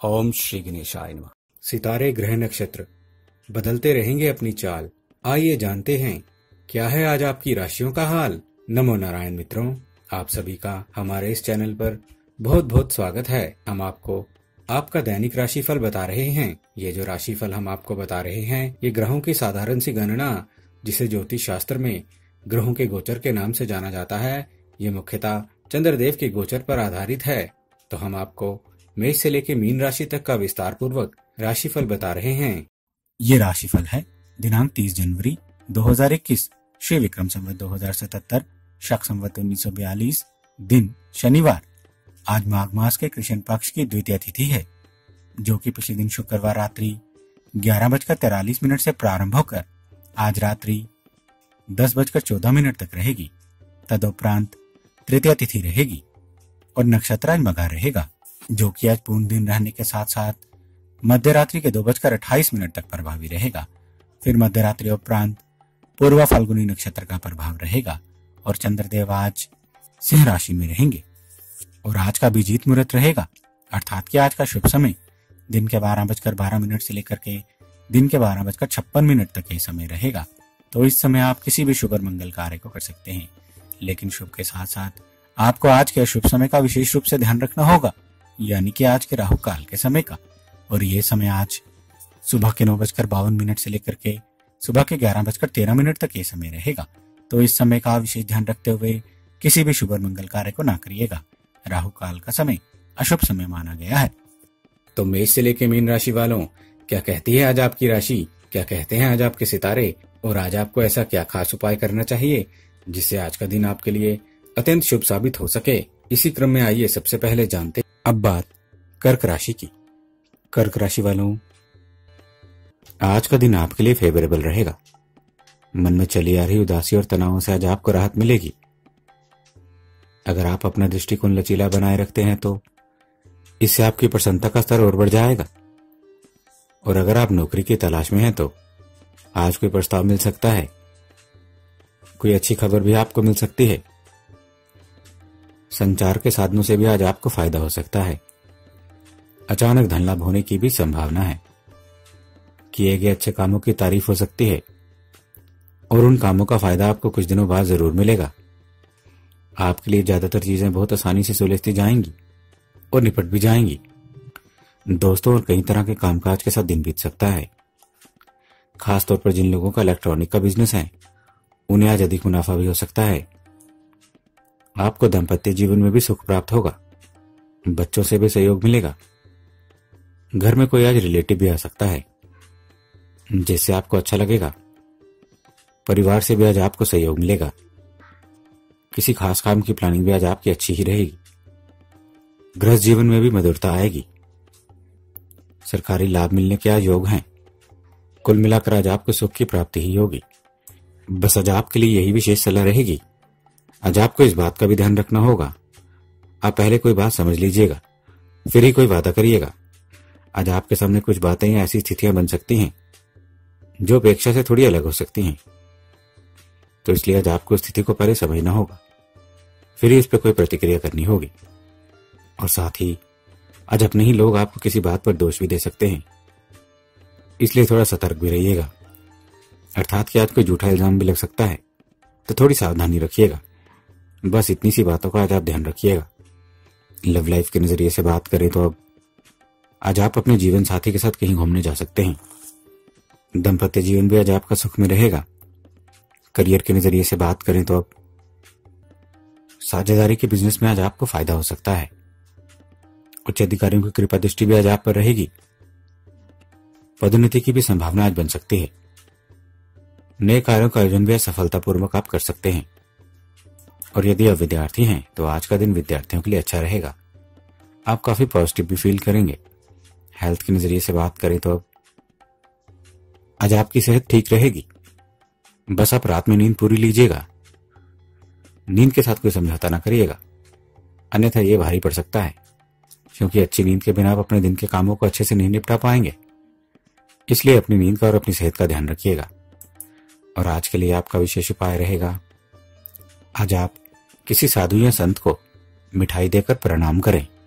ओम श्री गणेशाय नमः। सितारे ग्रह नक्षत्र बदलते रहेंगे अपनी चाल। आइए जानते हैं क्या है आज आपकी राशियों का हाल। नमो नारायण मित्रों, आप सभी का हमारे इस चैनल पर बहुत बहुत स्वागत है। हम आपको आपका दैनिक राशिफल बता रहे हैं। ये जो राशिफल हम आपको बता रहे हैं ये ग्रहों की साधारण सी गणना, जिसे ज्योतिष शास्त्र में ग्रहों के गोचर के नाम से जाना जाता है, ये मुख्यतः चंद्रदेव के गोचर पर आधारित है। तो हम आपको मेष से लेकर मीन राशि तक का विस्तार पूर्वक राशिफल बता रहे हैं। ये राशिफल है दिनांक 30 जनवरी 2021 श्री विक्रम संवत 2077 शक संवत 1942 दिन शनिवार। आज माघ मास के कृष्ण पक्ष की द्वितीय तिथि है, जो कि पिछले दिन शुक्रवार रात्रि 11:43 से प्रारंभ होकर आज रात्रि 10:14 तक रहेगी। तदुपरांत तृतीय तिथि रहेगी और नक्षत्र आज मघा रहेगा, जो कि आज पूर्ण दिन रहने के साथ साथ मध्य रात्रि के 2:28 तक प्रभावी रहेगा। फिर मध्य रात्रि उपरांत पूर्व फाल्गुनी नक्षत्र का प्रभाव रहेगा और चंद्रदेव आज सिंह राशि में रहेंगे। और आज का अभिजीत मुहूर्त रहेगा, अर्थात कि आज का शुभ समय दिन के 12:12 से लेकर के दिन के 12:56 तक ये समय रहेगा। तो इस समय आप किसी भी शुभ और मंगल कार्य को कर सकते हैं, लेकिन शुभ के साथ साथ आपको आज के अशुभ समय का विशेष रूप से ध्यान रखना होगा, यानी कि आज के राहु काल के समय का। और ये समय आज सुबह के 9:52 से लेकर के सुबह के 11:13 तक ये समय रहेगा। तो इस समय का विशेष ध्यान रखते हुए किसी भी शुभ और मंगल कार्य को ना करिएगा। राहु काल का समय अशुभ समय माना गया है। तो मेष से लेकर मीन राशि वालों, क्या कहती है आज आपकी राशि, क्या कहते हैं आज आपके सितारे, और आज आपको ऐसा क्या खास उपाय करना चाहिए जिससे आज का दिन आपके लिए अत्यंत शुभ साबित हो सके। इसी क्रम में आइए सबसे पहले जानते हैं अब बात कर्क राशि की। कर्क राशि वालों, आज का दिन आपके लिए फेवरेबल रहेगा। मन में चली आ रही उदासी और तनावों से आज आपको राहत मिलेगी। अगर आप अपना दृष्टिकोण लचीला बनाए रखते हैं तो इससे आपकी प्रसन्नता का स्तर और बढ़ जाएगा। और अगर आप नौकरी की तलाश में हैं तो आज कोई प्रस्ताव मिल सकता है, कोई अच्छी खबर भी आपको मिल सकती है। संचार के साधनों से भी आज आपको फायदा हो सकता है। अचानक धन लाभ होने की भी संभावना है। किए गए अच्छे कामों की तारीफ हो सकती है और उन कामों का फायदा आपको कुछ दिनों बाद जरूर मिलेगा। आपके लिए ज्यादातर चीजें बहुत आसानी से सुलझती जाएंगी और निपट भी जाएंगी। दोस्तों और कई तरह के कामकाज के साथ दिन बीत सकता है। खासतौर पर जिन लोगों का इलेक्ट्रॉनिक का बिजनेस है उन्हें आज अधिक मुनाफा भी हो सकता है। आपको दाम्पत्य जीवन में भी सुख प्राप्त होगा। बच्चों से भी सहयोग मिलेगा। घर में कोई आज रिलेटिव भी आ सकता है जिससे आपको अच्छा लगेगा। परिवार से भी आज आपको सहयोग मिलेगा। किसी खास काम की प्लानिंग भी आज आपकी अच्छी ही रहेगी। गृहस्थ जीवन में भी मधुरता आएगी। सरकारी लाभ मिलने के आज योग हैं। कुल मिलाकर आज आपको सुख की प्राप्ति ही होगी। बस आज आपके लिए यही विशेष सलाह रहेगी। आज आपको इस बात का भी ध्यान रखना होगा। आप पहले कोई बात समझ लीजिएगा, फिर ही कोई वादा करिएगा। आज आपके सामने कुछ बातें या ऐसी स्थितियां बन सकती हैं जो अपेक्षा से थोड़ी अलग हो सकती हैं। तो इसलिए आज आपको स्थिति को पहले समझना होगा, फिर ही इस पर कोई प्रतिक्रिया करनी होगी। और साथ ही आज अपने ही लोग आपको किसी बात पर दोष भी दे सकते हैं, इसलिए थोड़ा सतर्क भी रहिएगा। अर्थात कि आज कोई झूठा इल्जाम भी लग सकता है, तो थोड़ी सावधानी रखिएगा। बस इतनी सी बातों का आज आप ध्यान रखिएगा। लव लाइफ के नजरिए से बात करें तो अब आज आप अपने जीवन साथी के साथ कहीं घूमने जा सकते हैं। दाम्पत्य जीवन भी आज आपका सुख में रहेगा। करियर के नजरिए से बात करें तो अब साझेदारी के बिजनेस में आज आपको फायदा हो सकता है। उच्च अधिकारियों की कृपा दृष्टि भी आज आप पर रहेगी। पदोन्नति की भी संभावना आज बन सकती है। नए कार्यों का आयोजन भी सफलतापूर्वक आप कर सकते हैं। और यदि आप विद्यार्थी हैं तो आज का दिन विद्यार्थियों के लिए अच्छा रहेगा। आप काफी पॉजिटिव भी फील करेंगे। हेल्थ के नजरिए से बात करें तो अब आज आपकी सेहत ठीक रहेगी। बस आप रात में नींद पूरी लीजिएगा। नींद के साथ कोई समझौता ना करिएगा, अन्यथा ये भारी पड़ सकता है, क्योंकि अच्छी नींद के बिना आप अपने दिन के कामों को अच्छे से नहीं निपटा पाएंगे। इसलिए अपनी नींद का और अपनी सेहत का ध्यान रखिएगा। और आज के लिए आपका विशेष उपाय रहेगा, आज आप किसी साधु या संत को मिठाई देकर प्रणाम करें।